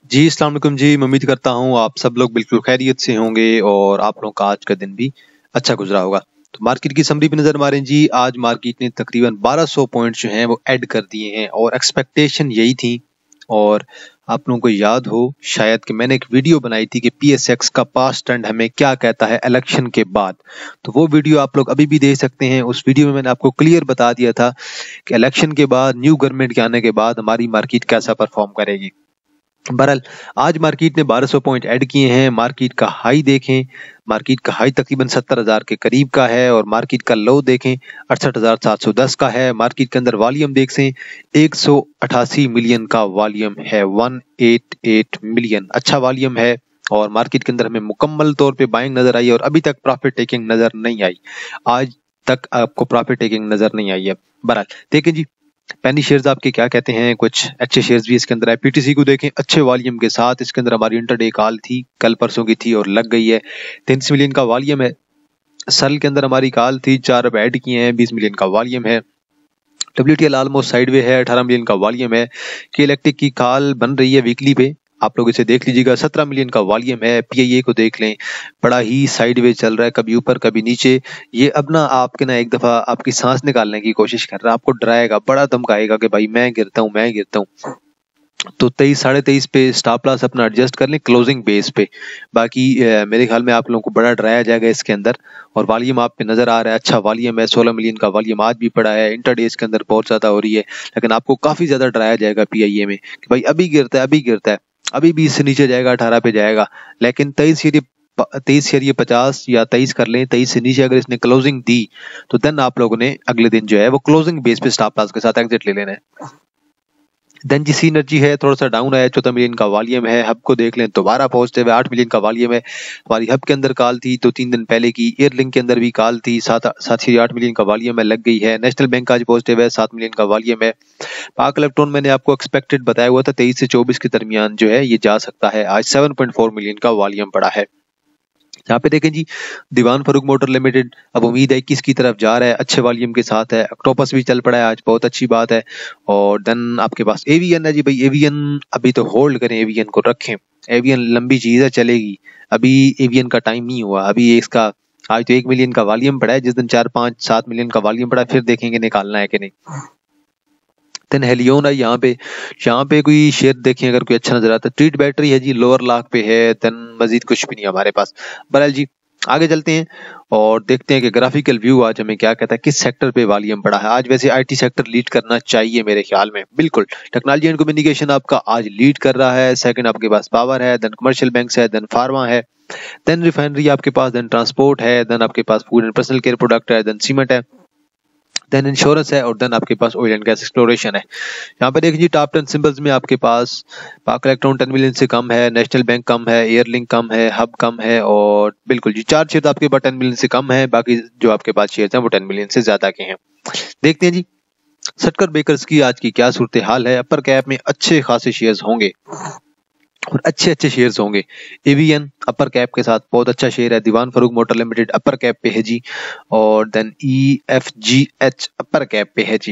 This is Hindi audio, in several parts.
जी, अस्सलाम वालेकुम जी। मैं उम्मीद करता हूँ आप सब लोग बिल्कुल खैरियत से होंगे और आप लोगों का आज का दिन भी अच्छा गुजरा होगा। तो मार्केट की समरी पे नज़र मारें जी। आज मार्केट ने तकरीबन 1200 पॉइंट्स जो हैं वो ऐड कर दिए हैं और एक्सपेक्टेशन यही थी। और आप लोगों को याद हो शायद कि मैंने एक वीडियो बनाई थी कि पीएसएक्स का पास्ट ट्रेंड हमें क्या कहता है इलेक्शन के बाद। तो वो वीडियो आप लोग अभी भी देख सकते हैं। उस वीडियो में मैंने आपको क्लियर बता दिया था कि इलेक्शन के बाद, न्यू गवर्नमेंट के आने के बाद हमारी मार्केट कैसा परफॉर्म करेगी। बहरहाल आज मार्केट ने 1200 पॉइंट ऐड किए हैं। मार्केट का हाई देखें, मार्केट का हाई तकरीबन 70,000 के करीब का है और मार्केट का लो देखें 68,710 का है। मार्केट के अंदर वॉल्यूम देखें 188 मिलियन का वॉल्यूम है, 188 मिलियन अच्छा वॉल्यूम है। और मार्केट के अंदर हमें मुकम्मल तौर पे बाइंग नजर आई और अभी तक प्रॉफिट टेकिंग नजर नहीं आई। आज तक आपको प्रॉफिट टेकिंग नजर नहीं आई है। बहरहाल देखें जी, पेनी शेयर्स आपके क्या कहते हैं। कुछ अच्छे शेयर्स भी इसके अंदर है। पीटीसी को देखें अच्छे वॉल्यूम के साथ, इसके अंदर हमारी इंटरडे कॉल थी, कल परसों की थी और लग गई है। 300 मिलियन का वॉल्यूम है। सल के अंदर हमारी कॉल थी, 4 अब ऐड किए हैं, 20 मिलियन का वॉल्यूम है। डब्ल्यूटीएल ऑलमोस्ट साइडवे है, 18 मिलियन का वॉल्यूम है। के इलेक्ट्रिक की कॉल बन रही है वीकली पे, आप लोग इसे देख लीजिएगा, 17 मिलियन का वॉल्यूम है। पीआईए को देख लें, बड़ा ही साइडवे चल रहा है, कभी ऊपर कभी नीचे। ये अब ना आपके ना एक दफा आपकी सांस निकालने की कोशिश कर रहा है, आपको डराएगा, बड़ा धमकाएगा कि भाई मैं गिरता हूँ मैं गिरता हूँ। तो 23 साढ़े 23 पे स्टॉप लॉस अपना एडजस्ट कर लें क्लोजिंग बेस पे। बाकी मेरे ख्याल में आप लोगों को बड़ा डराया जाएगा इसके अंदर। और वॉल्यूम आप पे नजर आ रहा है, अच्छा वॉल्यूम है, 16 मिलियन का वॉल्यूम आज भी पड़ा है। इंटरडेज के अंदर बहुत ज्यादा हो रही है, लेकिन आपको काफी ज्यादा डराया जाएगा पीआईए में कि भाई अभी गिरता है अभी गिरता है, अभी 20 से नीचे जाएगा, 18 पे जाएगा। लेकिन 23 या 50 या 23 कर लें, 23 से नीचे अगर इसने क्लोजिंग दी तो देन आप लोगों ने अगले दिन जो है वो क्लोजिंग बेस पे स्टॉप लॉस के साथ एग्जिट ले लेना है। देन जी सिनर्जी है, थोड़ा सा डाउन है, 14 मिलियन का वॉल्यूम है। हब को देख लें, दोबारा पॉजिटिव है, 8 मिलियन का वॉल्यूम है। हमारी हब के अंदर कॉल थी तो 3 दिन पहले की, एयरलिंक के अंदर भी कॉल थी, 7 मिलियन का वॉल्यूम है, लग गई है। नेशनल बैंक आज पॉजिटिव है, 7 मिलियन का वॉल्यूम है। पाक इलेक्ट्रॉन मैंने आपको एक्सपेक्टेड बताया हुआ था 23 से 24 के दरमियान जो है ये जा सकता है। आज 7.4 मिलियन का वॉल्यूम पड़ा है। यहाँ पे देखें जी, दीवान फारूक मोटर लिमिटेड अब उम्मीद है 21 की तरफ जा रहा है, अच्छे वॉल्यूम के साथ है। ऑक्टोपस भी चल पड़ा है आज, बहुत अच्छी बात है। और देन आपके पास एवीएन है जी। भाई एवीएन अभी तो होल्ड करें, एवीएन को रखें, एवीएन लंबी चीज है, चलेगी। अभी एवीएन का टाइम नहीं हुआ, अभी इसका आज तो 1 मिलियन का वॉल्यूम पड़ा है, जिस दिन 4 5 7 मिलियन का वॉल्यूम पड़ा फिर देखेंगे निकालना है कि नहीं। देन हेलियोन है यहाँ पे कोई शेयर देखें अगर कोई अच्छा नजर आता है। ट्रीट बैटरी है जी, लोअर लाख पे है। देन मजीद कुछ भी नहीं है हमारे पास। बहरहाल जी आगे चलते हैं और देखते हैं कि ग्राफिकल व्यू आज हमें क्या कहता है, किस सेक्टर पे वॉल्यूम पड़ा है। आज वैसे आईटी सेक्टर लीड करना चाहिए मेरे ख्याल में, बिल्कुल। टेक्नोलॉजी एंड कम्युनिकेशन आपका आज लीड कर रहा है। सेकंड आपके पास पावर है, देन कमर्शियल बैंक्स है, देन फार्मा है, देन रिफाइनरी आपके पास, देन ट्रांसपोर्ट है, देन आपके पास food and personal care product है, देन सीमेंट है, देन इंश्योरेंस है और देन आपके पास ऑयल एंड गैस एक्सप्लोरेशन है। यहाँ पे देखिए टॉप 10 सिंबल्स में आपके पास पाक इलेक्ट्रॉन 10 मिलियन से कम है, नेशनल बैंक कम है, एयरलिंक कम है, हब कम है और बिल्कुल जी 4 शेयर आपके पास 10 मिलियन से कम है। बाकी जो आपके पास शेयर हैं वो 10 मिलियन से ज्यादा के हैं। देखते हैं जी सटकर बेकर्स की आज की क्या सूरत हाल है। अपर कैप में अच्छे खासे शेयर्स होंगे और अच्छे अच्छे शेयर्स होंगे। एवीएन अपर कैप के साथ बहुत अच्छा शेयर है। Dewan Farooq motor limited upper cap पे है जी। और देन EFGH अपर कैप पे है जी,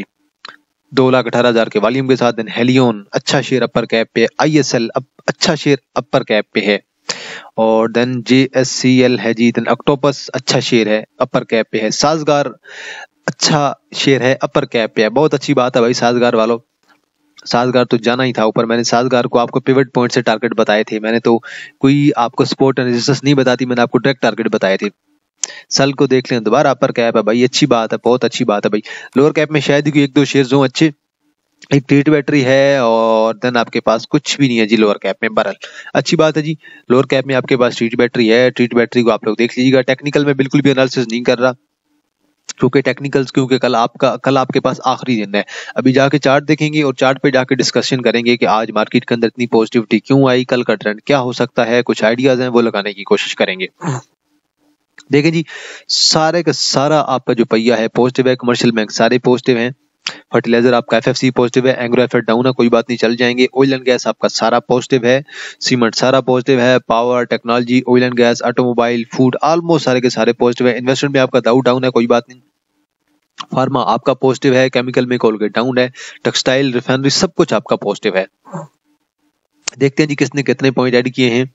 2,18,000 के वॉल्यूम के साथ। देन हेलियोन अच्छा शेयर अपर कैप पे, ISL अच्छा शेयर अपर कैप पे है। और देन JSCL है जी। देन ऑक्टोपस अच्छा शेयर है, अपर कैप पे है। साजगार अच्छा शेयर है, अपर कैप पे है। बहुत अच्छी बात है भाई साजगार वालों, साजगार तो जाना ही था ऊपर। मैंने साजगार को आपको पिवट पॉइंट से टारगेट बताए थे, मैंने तो कोई आपको सपोर्ट एंड रेजिस्टेंस नहीं बताती, मैंने आपको डायरेक्ट टारगेट बताए थे। सल को देख लें, दोबारा अपर कैप है भाई, अच्छी बात है, बहुत अच्छी बात है भाई। लोअर कैप में शायद ही 1-2 शेयर्स हो अच्छे, एक ट्रीट बैटरी है और देन आपके पास कुछ भी नहीं है जी लोअर कैप में। बहरहाल अच्छी बात है जी। लोअर कैप में आपके पास ट्रीट बैटरी है, ट्रीट बैटरी को आप लोग देख लीजिएगा। टेक्निकल में बिल्कुल भी एनालिसिस नहीं कर रहा क्योंकि टेक्निकल्स, क्योंकि कल आपके पास आखिरी दिन है। अभी जाके चार्ट देखेंगे और चार्ट पे जाके डिस्कशन करेंगे कि आज मार्केट के अंदर इतनी पॉजिटिविटी क्यों आई, कल का ट्रेंड क्या हो सकता है, कुछ आइडियाज हैं वो लगाने की कोशिश करेंगे। देखें जी सारे का सारा आपका जो पहिया है पॉजिटिव है। कमर्शियल बैंक सारे पॉजिटिव हैं। फर्टिलाइजर आपका FFC पॉजिटिव है, एंग्रो एफेट डाउन है, कोई बात नहीं, चल जाएंगे। ऑयल एंड गैस आपका सारा पॉजिटिव है, सीमेंट सारा पॉजिटिव है, power technology oil and gas automobile food almost सारे के सारे पॉजिटिव है। इन्वेस्टमेंट में आपका दाउ डाउन है, कोई बात नहीं। फार्मा आपका पॉजिटिव है, केमिकल में कोलगेट डाउन है, टेक्सटाइल रिफाइनरी सब कुछ आपका पॉजिटिव है। देखते हैं जी किसने कितने पॉइंट ऐड किए हैं।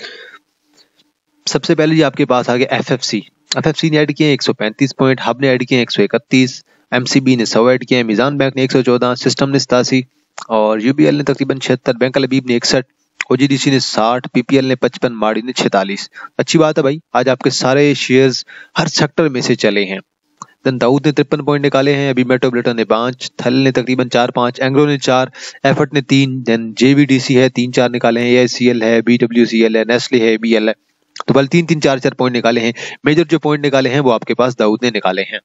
सबसे पहले जी आपके पास आ गया एफएफसी ने ऐड किए 135 पॉइंट, हब ने ऐड किए 131, एमसीबी ने 100 ऐड किए, मिजान बैंक ने 114, सिस्टम ने 87 और यूबीएल ने तकरीबन 76, बैंक अल हबीब ने 61, ओजीडीसी ने 60, पीपीएल ने 55, माड़ी ने 46। अच्छी बात है भाई, आज आपके सारे शेयर्स हर सेक्टर में से चले हैं। देन दाऊद ने 53 पॉइंट निकाले हैं, अभी मेट्रोब्लेटर ने 5, थल ने तकरीबन 4-5, एंग्रो ने 4, एफर्ट ने 3, देन जेवीडीसी है 3-4 निकाले हैं, एसीएल है, बीडब्ल्यूसीएल है, नेस्ले है, बीएल है, तो बल 3-3, 4-4 पॉइंट निकाले हैं। मेजर जो पॉइंट निकाले हैं वो आपके पास दाऊद ने निकाले हैं।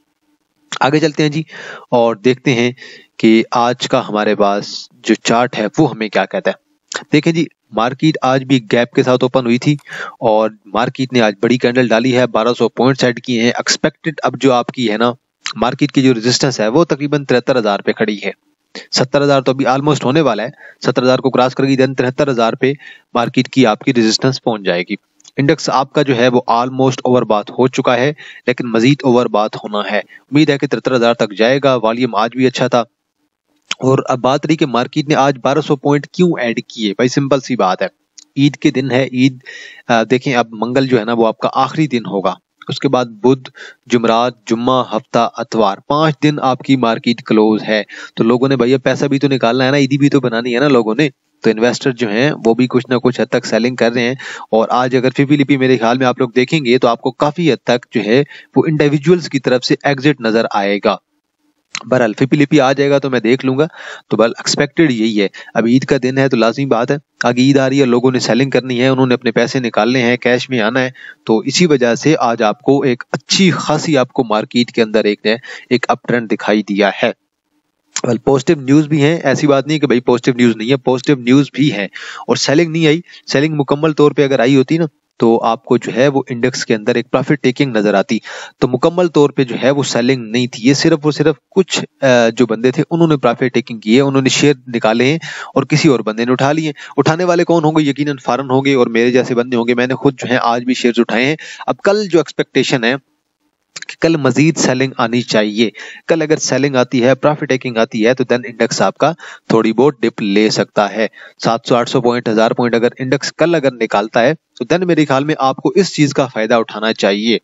आगे चलते हैं जी और देखते हैं कि आज का हमारे पास जो चार्ट है वो हमें क्या कहता है। देखें जी, मार्केट आज भी गैप के साथ ओपन हुई थी और मार्केट ने आज बड़ी कैंडल डाली है, 1200 पॉइंट ऐड किए हैं। एक्सपेक्टेड अब जो आपकी है ना मार्केट की जो रेजिस्टेंस है वो तकरीबन 73,000 पे खड़ी है। 70,000 तो अभी ऑलमोस्ट होने वाला है, 70,000 को क्रॉस करेगी, देन 73,000 पे मार्केट की आपकी रेजिस्टेंस पहुंच जाएगी। इंडेक्स आपका जो है वो ऑलमोस्ट ओवरबाथ हो चुका है, लेकिन मजीद ओवरबाथ होना है। उम्मीद है कि 73,000 तक जाएगा। वॉल्यूम आज भी अच्छा था। और अब बात रही कि मार्केट ने आज 1200 पॉइंट क्यों ऐड किए। भाई सिंपल सी बात है, ईद के दिन है। ईद देखें, अब मंगल जो है ना वो आपका आखिरी दिन होगा, उसके बाद बुध, जुमरात, जुम्मा, हफ्ता, अतवार, 5 दिन आपकी मार्केट क्लोज है। तो लोगों ने भैया पैसा भी तो निकालना है ना, ईदी भी तो बनानी है ना लोगों ने। तो इन्वेस्टर जो हैं वो भी कुछ ना कुछ हद तक सेलिंग कर रहे हैं। और आज अगर फिफिलिपी मेरे ख्याल में आप लोग देखेंगे तो आपको काफी हद तक जो है वो इंडिविजुअल्स की तरफ से एग्जिट नजर आएगा। बहरहाल फिफिलिपी आ जाएगा तो मैं देख लूंगा। तो बल एक्सपेक्टेड यही है। अब ईद का दिन है तो लाजमी बात है, आगे ईद आ रही है, लोगों ने सेलिंग करनी है, उन्होंने अपने पैसे निकालने हैं, कैश में आना है। तो इसी वजह से आज आपको एक अच्छी खासी आपको मार्केट के अंदर एक अप ट्रेंड दिखाई दिया है। वेल पॉजिटिव न्यूज भी हैं, ऐसी बात नहीं कि भाई पॉजिटिव न्यूज नहीं है, पॉजिटिव न्यूज भी है। और सेलिंग नहीं आई, सेलिंग मुकम्मल तौर पे अगर आई होती ना तो आपको जो है वो इंडेक्स के अंदर एक प्रॉफिट टेकिंग नजर आती। तो मुकम्मल तौर पे जो है वो सेलिंग नहीं थी, ये सिर्फ और सिर्फ कुछ जो बंदे थे उन्होंने प्रॉफिट टेकिंग की है, उन्होंने शेयर निकाले हैं और किसी और बंदे ने उठा लिए। उठाने वाले कौन होंगे? यकीनन फॉरेन होंगे और मेरे जैसे बंदे होंगे। मैंने खुद जो है आज भी शेयर उठाए हैं। अब कल जो एक्सपेक्टेशन है कि कल मजीद सेलिंग आनी चाहिए। कल अगर सेलिंग आती है, प्रॉफिट टेकिंग आती है, तो देन इंडेक्स आपका थोड़ी बहुत डिप ले सकता है। 700-800 पॉइंट, 1000 पॉइंट अगर इंडेक्स कल अगर निकालता है तो देन मेरे ख्याल में आपको इस चीज का फायदा उठाना चाहिए।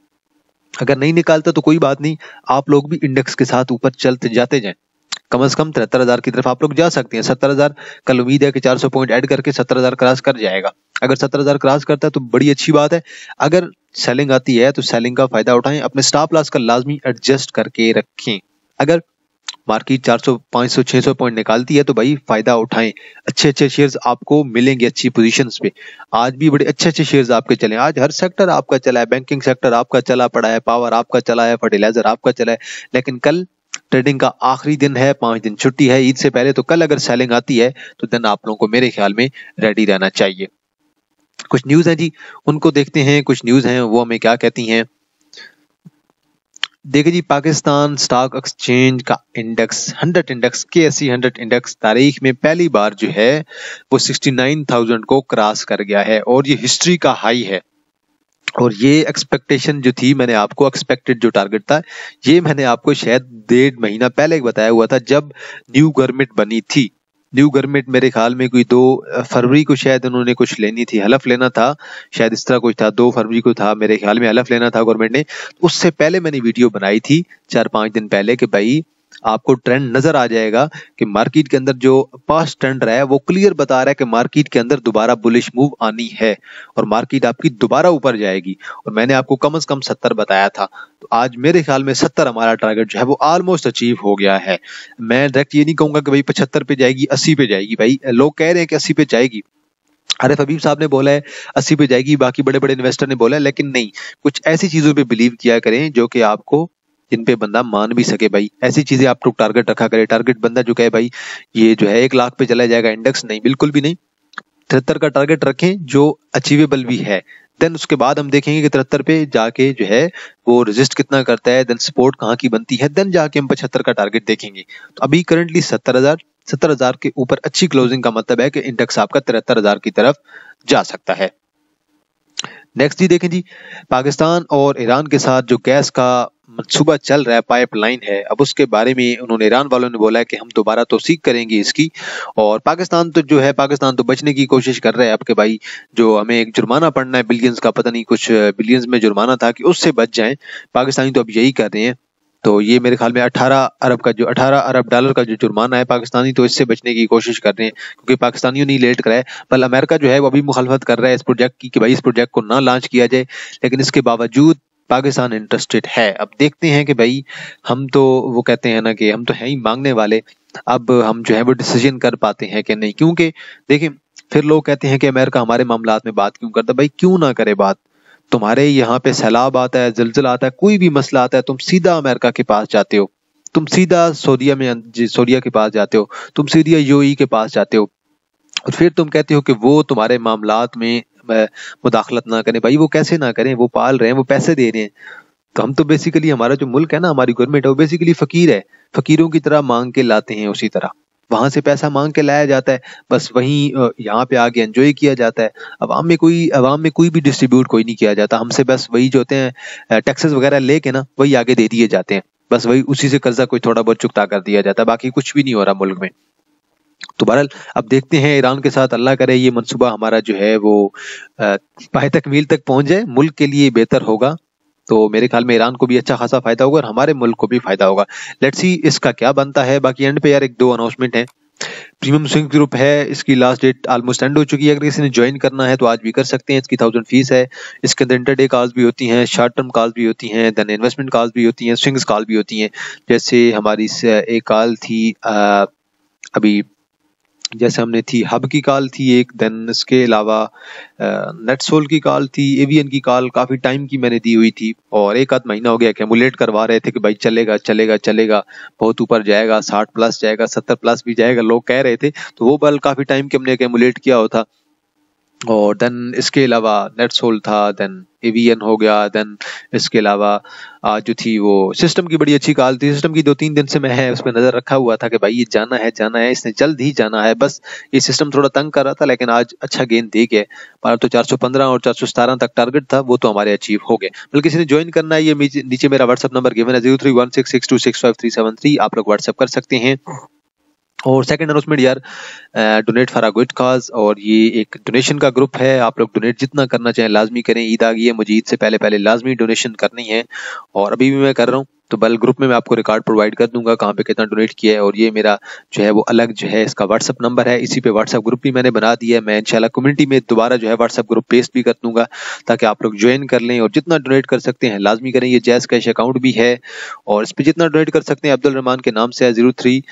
अगर नहीं निकालता तो कोई बात नहीं, आप लोग भी इंडेक्स के साथ ऊपर चलते जाते जाएं। कम से कम 73,000 की तरफ आप लोग जा सकते हैं। 70,000 कल उम्मीद है कि 400 पॉइंट ऐड करके 70,000 क्रॉस कर जाएगा। अगर 70,000 क्रॉस करता है तो बड़ी अच्छी बात है। अगर सेलिंग आती है तो सेलिंग का फायदा उठाएं, अपने स्टॉप लॉस का लाजमी एडजस्ट करके रखें। अगर मार्केट 400, 500, 600 पॉइंट निकालती है तो भाई फायदा उठाएं। अच्छे अच्छे शेयर्स आपको मिलेंगे अच्छी पोजीशंस पे। आज भी बड़े अच्छे अच्छे शेयर्स आपके चले, आज हर सेक्टर आपका चला है, बैंकिंग सेक्टर आपका चला पड़ा है, पावर आपका चला है, फर्टिलाइजर आपका चला है। लेकिन कल ट्रेडिंग का आखिरी दिन है, 5 दिन छुट्टी है ईद से पहले, तो कल अगर सेलिंग आती है तो देन आप लोगों को मेरे ख्याल में रेडी रहना चाहिए। कुछ न्यूज है जी, उनको देखते हैं। कुछ न्यूज हैं वो हमें क्या कहती हैं। देखिए जी, पाकिस्तान स्टॉक एक्सचेंज का इंडेक्स 100 इंडेक्स KSE 100 इंडेक्स तारीख में पहली बार जो है वो 69,000 को क्रॉस कर गया है और ये हिस्ट्री का हाई है। और ये एक्सपेक्टेशन जो थी, मैंने आपको एक्सपेक्टेड जो टारगेट था ये मैंने आपको शायद 1.5 महीना पहले बताया हुआ था जब न्यू गवर्नमेंट बनी थी। न्यू गवर्नमेंट मेरे ख्याल में कोई 2 फरवरी को शायद उन्होंने कुछ लेनी थी, हलफ लेना था, शायद इस तरह कुछ था। 2 फरवरी को था मेरे ख्याल में हलफ लेना था गवर्नमेंट ने। उससे पहले मैंने वीडियो बनाई थी 4-5 दिन पहले कि भाई आपको ट्रेंड नजर आ जाएगा कि मार्केट के अंदर जो पास्ट ट्रेंड रहा है वो क्लियर बता रहा है कि मार्केट के अंदर दोबारा बुलिश मूव आनी है और मार्केट आपकी दोबारा ऊपर जाएगी। और मैंने आपको कम से कम 70 बताया था। तो आज मेरे ख्याल में 70 हमारा टारगेट जो है वो ऑलमोस्ट अचीव हो गया है। मैं डायरेक्ट ये नहीं कहूंगा कि भाई 75 पे जाएगी, 80 पे जाएगी। भाई लोग कह रहे हैं कि 80 पे जाएगी, आरिफ हबीब साहब ने बोला है 80 पे जाएगी, बाकी बड़े बड़े इन्वेस्टर ने बोला है, लेकिन नहीं, कुछ ऐसी चीजों पे बिलीव किया करें जो कि आपको, जिन पे बंदा मान भी सके। भाई ऐसी चीजें आप लोग टारगेट रखा करें। टारगेट बंदा जो कहे भाई ये जो है 1 लाख पे चला जाएगा इंडेक्स, नहीं, बिल्कुल भी नहीं। 73 का टारगेट रखें जो अचीवेबल भी है। देन उसके बाद हम देखेंगे कि 73 पे जाके जो है वो रेजिस्ट कितना करता है, देन सपोर्ट कहाँ की बनती है, देन जाके हम 75 का टारगेट देखेंगे। तो अभी करंटली 70,000 के ऊपर अच्छी क्लोजिंग का मतलब है कि इंडेक्स आपका 73,000 की तरफ जा सकता है। नेक्स्ट जी देखें जी, पाकिस्तान और ईरान के साथ जो गैस का मंसूबा चल रहा है, पाइपलाइन है, अब उसके बारे में उन्होंने ईरान वालों ने बोला है कि हम दोबारा तौसीक करेंगे इसकी। और पाकिस्तान तो जो है, पाकिस्तान तो बचने की कोशिश कर रहा है अब के भाई जो हमें एक जुर्माना पड़ना है बिलियंस का, पता नहीं कुछ बिलियंस में जुर्माना था, कि उससे बच जाएं। पाकिस्तानी तो अब यही कर रहे हैं। तो ये मेरे ख्याल में 18 अरब डॉलर का जो जुर्माना है, पाकिस्तानी तो इससे बचने की कोशिश कर रहे हैं, क्योंकि पाकिस्तानियों ने लेट कराया। पर अमेरिका जो है वो अभी मुखालफत कर रहा है इस प्रोजेक्ट की कि भाई इस प्रोजेक्ट को ना लॉन्च किया जाए, लेकिन इसके बावजूद पाकिस्तान इंटरेस्टेड है। अब देखते हैं कि भाई हम तो, वो कहते हैं ना कि हम तो हैं ही मांगने वाले, अब हम जो है वो डिसीजन कर पाते हैं कि नहीं। क्योंकि देखिए फिर लोग कहते हैं कि अमेरिका हमारे मामलात में बात क्यों करता, भाई क्यों ना करे बात। तुम्हारे यहाँ पे सैलाब आता है, जलजला आता है, कोई भी मसला आता है, तुम सीधा अमेरिका के पास जाते हो, तुम सीधा सऊदीया के पास जाते हो, तुम सीधा यूएई के पास जाते हो, और फिर तुम कहते हो कि वो तुम्हारे मामलात में मुदाखलत ना करें। भाई वो कैसे ना करें, वो पाल रहे हैं, वो पैसे दे रहे हैं। तो हम तो बेसिकली, हमारा जो मुल्क है ना, हमारी गवर्नमेंट है, वो बेसिकली फकीर है, फकीरों की तरह मांग के लाते हैं, उसी तरह वहां से पैसा मांग के लाया जाता है, बस वहीं यहाँ पे आके एंजॉय किया जाता है। अवाम में कोई भी डिस्ट्रीब्यूट कोई नहीं किया जाता, हमसे बस वही जो होते हैं टैक्सेस वगैरह लेके ना, वही आगे दे दिए जाते हैं, बस वही उसी से कर्जा कोई थोड़ा बहुत चुकता कर दिया जाता है, बाकी कुछ भी नहीं हो रहा मुल्क में। तो बहरहाल अब देखते हैं ईरान के साथ, अल्लाह करे ये मंसूबा हमारा जो है वो पाए तकमील तक पहुंच जाए, मुल्क के लिए बेहतर होगा। तो मेरे ख्याल में ईरान को भी अच्छा खासा फायदा होगा और हमारे मुल्क को भी फायदा होगा। लेट्स सी इसका क्या बनता है। बाकी एंड पे यार एक दो अनाउंसमेंट है। प्रीमियम स्विंग ग्रुप है, इसकी लास्ट डेट ऑलमोस्ट एंड हो चुकी है। अगर किसी ने ज्वाइन करना है तो आज भी कर सकते हैं। इसकी 1000 फीस है। इसके अंदर इंटरडे कॉल्स भी होती हैं, शॉर्ट टर्म कॉल्स भी होती हैं, देन इन्वेस्टमेंट कॉल्स भी होती हैं, स्विंग्स कॉल भी होती हैं। जैसे हमारी एक कॉल थी अभी, जैसे हमने थी हब की कॉल थी एक, देन इसके अलावा नेटसोल की कॉल थी, एवीएन की कॉल काफी टाइम की मैंने दी हुई थी, और एक आध महीना हो गया कैमुलेट करवा रहे थे कि भाई चलेगा चलेगा चलेगा, बहुत ऊपर जाएगा, 60 प्लस जाएगा, 70 प्लस भी जाएगा, लोग कह रहे थे। तो वो बल काफी टाइम के हमने कैमुलेट किया होता। और देन इसके अलावा नेटसोल था, देन एवीएन हो गया, देन इसके अलावा आज जो थी वो सिस्टम की बड़ी अच्छी कॉल थी। सिस्टम की 2-3 दिन से मैं है उसमें नजर रखा हुआ था कि भाई ये जाना है, इसने जल्द ही जाना है, बस ये सिस्टम थोड़ा तंग कर रहा था, लेकिन आज अच्छा गेन दे के पर तो 415 और 417 तक टारगेट था, वो तो हमारे अचीव हो गए। बल्कि किसी ने ज्वाइन करना है, ये नीचे मेरा व्हाट्सएप नंबर गिवन है 03166265 आप लोग व्हाट्सएप कर सकते हैं। और सेकंड अनाउंसमेंट यार, donate for a good cause, और ये एक डोनेशन का ग्रुप है। आप लोग डोनेट जितना करना चाहें लाजमी करें। ईद आ गई है, मुझे ईद से पहले लाजमी डोनेशन करनी है, और अभी भी मैं कर रहा हूँ। तो बल ग्रुप में मैं आपको रिकॉर्ड प्रोवाइड कर दूंगा कहाँ पे कितना डोनेट किया है। और ये मेरा जो है वो अलग जो है इसका व्हाट्सएप नंबर है, इसी पे व्हाट्सएप ग्रुप भी मैंने बना दिया है। मैं इंशाल्लाह कम्युनिटी में दोबारा जो है व्हाट्सएप ग्रुप पेस्ट भी कर दूंगा, ताकि आप लोग ज्वाइन कर लें और जितना डोनेट कर सकते हैं लाजमी करें। ये जैज़ कैश अकाउंट भी है, और इस पे जितना डोनेट कर सकते हैं अब्दुल रहमान के नाम से है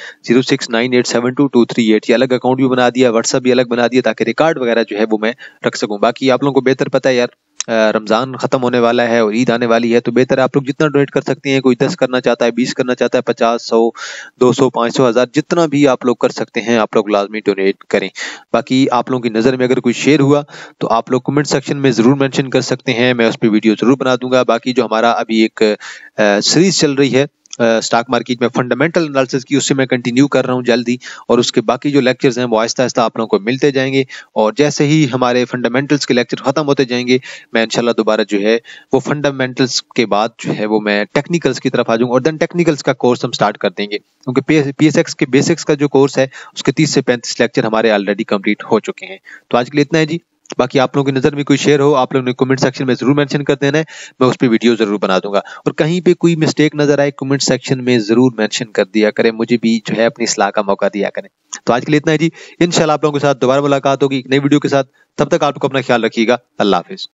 030698722238। ये अलग अकाउंट भी बना दिया, व्हाट्सएप भी अलग बना दिया, ताकि रिकॉर्ड वगैरह जो है वो मैं रख सकूं। बाकी आप लोगों को बेहतर पता है यार, रमजान खत्म होने वाला है और ईद आने वाली है, तो बेहतर है आप लोग जितना डोनेट कर सकते हैं। कोई 10 करना चाहता है, 20 करना चाहता है, 50, 100, 200, 500, 1000, जितना भी आप लोग कर सकते हैं आप लोग लाजमी डोनेट करें। बाकी आप लोगों की नजर में अगर कोई शेयर हुआ तो आप लोग कमेंट सेक्शन में जरूर मेंशन कर सकते हैं, मैं उस पर वीडियो जरूर बना दूंगा। बाकी जो हमारा अभी एक सीरीज चल रही है स्टॉक मार्केट में फंडामेंटल एनालिसिस की, उससे मैं कंटिन्यू कर रहा हूं जल्दी, और उसके बाकी जो लेक्चर्स हैं वो आहिस्ता आहिस्ता आप लोगों को मिलते जाएंगे। और जैसे ही हमारे फंडामेंटल्स के लेक्चर खत्म होते जाएंगे, मैं इंशाल्लाह दोबारा जो है वो फंडामेंटल्स के बाद जो है वो मैं टेक्निकल्स की तरफ आ जाऊंगा, और देन टेक्निकल्स का कोर्स हम स्टार्ट कर देंगे, क्योंकि पीएसएक्स के बेसिक्स का जो कोर्स है उसके 30 से 35 लेक्चर हमारे ऑलरेडी कंप्लीट हो चुके हैं। तो आज के लिए इतना है जी। बाकी आप लोगों की नजर में कोई शेयर हो, आप लोगों ने कमेंट सेक्शन में जरूर मेंशन कर देना है, मैं उस पर वीडियो जरूर बना दूंगा। और कहीं पे कोई मिस्टेक नजर आए कमेंट सेक्शन में जरूर मेंशन कर दिया करें, मुझे भी जो है अपनी सलाह का मौका दिया करें। तो आज के लिए इतना है जी। इंशाल्लाह आप लोगों के साथ दोबारा मुलाकात होगी एक नई वीडियो के साथ। तब तक आप लोग अपना ख्याल रखिएगा। अल्लाह हाफिज।